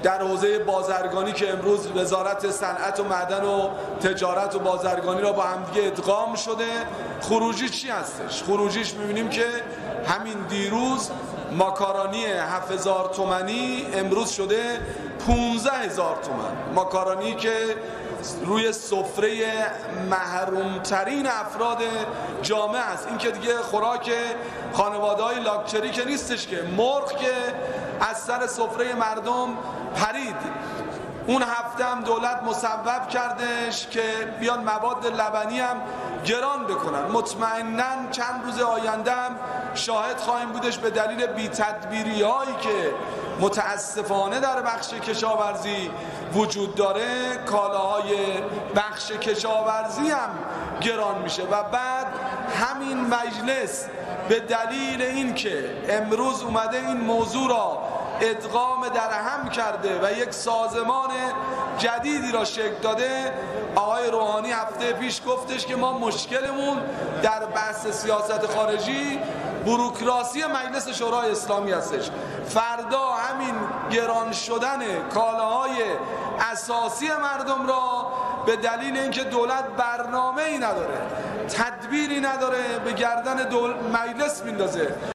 در حوزه بازرگانی که امروز وزارت صنعت و معدن و تجارت و بازرگانی را با همدیگه ادغام شده، خروجی چی هستش؟ خروجیش می‌بینیم که همین دیروز ماکارونی 7000 تومانی امروز شده 15000 تومان. ماکارونی که روی سفره محرومترین افراد جامعه است. این که دیگه خوراک خانواده‌های لاکچری که نیستش، که مرغ که از سر سفره مردم پرید. اون هفته هم دولت مصوب کردش که بیان مواد لبنی هم گران بکنن. مطمئناً چند روز آینده هم شاهد خواهیم بودش به دلیل بی‌تدبیری هایی که متاسفانه در بخش کشاورزی وجود داره، کالاهای بخش کشاورزی هم گران میشه و بعد همین مجلس به دلیل اینکه امروز اومده این موضوع را ادغام در هم کرده و یک سازمان جدیدی را شکل داده، آقای روحانی هفته پیش گفتش که ما مشکلمون در بحث سیاست خارجی بوروکراسی مجلس شورای اسلامی هستش. فردا همین گران شدن کالاهای اساسی مردم را به دلیل اینکه دولت برنامه‌ای نداره، تدبیری نداره، به گردن مجلس میندازه.